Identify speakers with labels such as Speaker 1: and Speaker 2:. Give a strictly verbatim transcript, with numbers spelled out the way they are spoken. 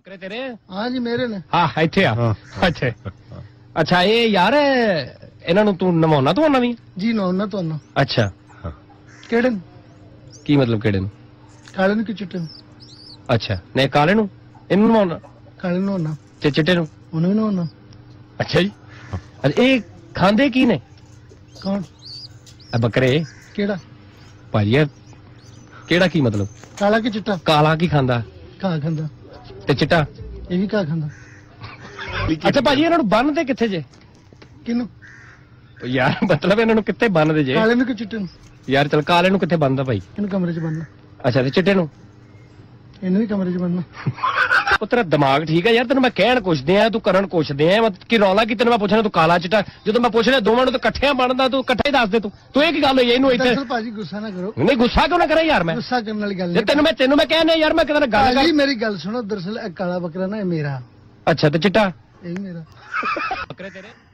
Speaker 1: ਬੱਕਰੇ ਤੇਰੇ?
Speaker 2: ਹਾਂ ਜੀ ਮੇਰੇ ਨੇ।
Speaker 1: ਹਾਂ ਇੱਥੇ ਆ। ਅੱਛਾ ਅੱਛਾ ਇਹ ਯਾਰ ਇਹਨਾਂ ਨੂੰ ਤੂੰ ਨਵਾਉਣਾ ਤੂੰ ਆਉਣਾ ਵੀ?
Speaker 2: ਜੀ ਨਵਾਉਣਾ ਤੁਹਾਨੂੰ।
Speaker 1: ਅੱਛਾ
Speaker 2: ਕਿਹੜੇ ਨੂੰ?
Speaker 1: ਕੀ ਮਤਲਬ ਕਿਹੜੇ ਨੂੰ?
Speaker 2: ਕਾਲੇ ਨੂੰ ਕਿ ਚਿੱਟੇ ਨੂੰ?
Speaker 1: ਅੱਛਾ ਨਹੀਂ ਕਾਲੇ ਨੂੰ ਇਹਨੂੰ ਨਵਾਉਣਾ?
Speaker 2: ਕਾਲੇ ਨੂੰ ਨਵਾਉਣਾ
Speaker 1: ਤੇ ਚਿੱਟੇ ਨੂੰ?
Speaker 2: ਉਹਨੂੰ ਵੀ ਨਵਾਉਣਾ।
Speaker 1: ਅੱਛਾ ਜੀ ਇਹ ਖਾਂਦੇ ਕੀ ਨੇ?
Speaker 2: ਕੌਣ?
Speaker 1: ਆ ਬੱਕਰੇ।
Speaker 2: ਕਿਹੜਾ
Speaker 1: ਭਾਜੀ ਇਹ ਕਿਹੜਾ ਕੀ ਮਤਲਬ?
Speaker 2: ਕਾਲਾ ਕਿ ਚਿੱਟਾ?
Speaker 1: ਕਾਲਾ ਕੀ ਖਾਂਦਾ?
Speaker 2: ਘਾਹ ਖਾਂਦਾ।
Speaker 1: ਤੇ ਚਿੱਟਾ?
Speaker 2: ਇਹ ਵੀ ਘਾਹ ਖਾਂਦਾ।
Speaker 1: ਅੱਛਾ ਭਾਜੀ ਇਹਨਾਂ ਨੂੰ ਬੰਨਦੇ ਕਿੱਥੇ ਜੇ?
Speaker 2: ਕਿਹਨੂੰ?
Speaker 1: ਯਾਰ ਮਤਲਬ ਇਹਨਾਂ ਨੂੰ ਕਿੱਥੇ ਬੰਨਦੇ ਜੇ?
Speaker 2: ਕਾਲੇ ਨੂੰ ਕਿ ਚਿੱਟੇ ਨੂੰ?
Speaker 1: ਯਾਰ ਚਲ ਕਾਲੇ ਨੂੰ ਕਿੱਥੇ ਬੰਨਦਾ ਭਾਈ?
Speaker 2: ਇਹਨੂੰ ਕਮਰੇ 'ਚ ਬੰਨਣਾ।
Speaker 1: ਅੱਛਾ ਤੇ ਚਿੱਟੇ ਨੂੰ?
Speaker 2: ਇਹਨੂੰ ਵੀ ਕਮਰੇ 'ਚ ਬੰਨਣਾ।
Speaker 1: ਉਹ ਤੇਰਾ ਦਿਮਾਗ ਠੀਕ ਹੈ ਯਾਰ ਤੈਨੂੰ ਮੈਂ ਕਹਿਣ ਕੁਛਦੇ ਆ ਤੂੰ ਕਰਨ ਕੁਛਦੇ ਆ ਕਿ ਰੌਲਾ ਕੀ ਤੈਨੂੰ ਮੈਂ ਪੁੱਛਣਾ ਤੂੰ ਕਾਲਾ ਚਿੱਟਾ ਜਦੋਂ ਮੈਂ ਪੁੱਛ ਰਿਹਾ ਦੋਵਾਂ ਨੂੰ ਤਾਂ ਇਕੱਠਿਆਂ ਬਣਦਾ ਤੂੰ ਇਕੱਠੇ ਹੀ ਦੱਸ ਦੇ ਤੂੰ ਤੂੰ ਇਹ ਕੀ ਗੱਲ ਹੋਈ ਇਹਨੂੰ ਇੱਥੇ?
Speaker 2: ਦਰਅਸਲ ਭਾਜੀ ਗੁੱਸਾ ਨਾ ਕਰੋ।
Speaker 1: ਨਹੀਂ ਗੁੱਸਾ ਕਿਉਂ ਨਾ ਕਰਾਂ ਯਾਰ ਮੈਂ?
Speaker 2: ਗੁੱਸਾ ਕਰਨ ਵਾਲੀ ਗੱਲ
Speaker 1: ਜੇ
Speaker 2: ਨਹੀਂ।
Speaker 1: ਤੈਨੂੰ ਮੈਂ ਤੈਨੂੰ ਮੈਂ ਕਹਿੰਦਾ ਯਾਰ ਮੈਂ ਕਿਤੇ ਨਾਲ ਗੱਲ
Speaker 2: ਭਾਜੀ
Speaker 1: ਕਰ।
Speaker 2: ਮੇਰੀ ਗੱਲ ਸੁਣੋ ਦਰਅਸਲ ਇਹ ਕਾਲਾ ਬੱਕਰਾ ਨਾ ਇਹ ਮੇਰਾ।
Speaker 1: ਅੱਛਾ ਤੇ ਚਿੱਟਾ?
Speaker 2: ਇਹ ਵੀ ਮੇਰਾ।
Speaker 1: ਬੱਕਰੇ ਤੇਰੇ?